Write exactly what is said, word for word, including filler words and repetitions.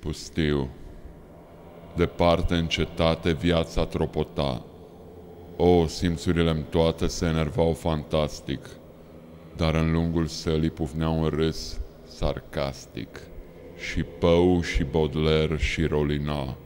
pustiu. Departe în cetate viața tropota. O, simțurile-mi toate se enervau fantastic, dar în lungul sălii pufneau un râs sarcastic. Și Poe și Baudelaire și Rolina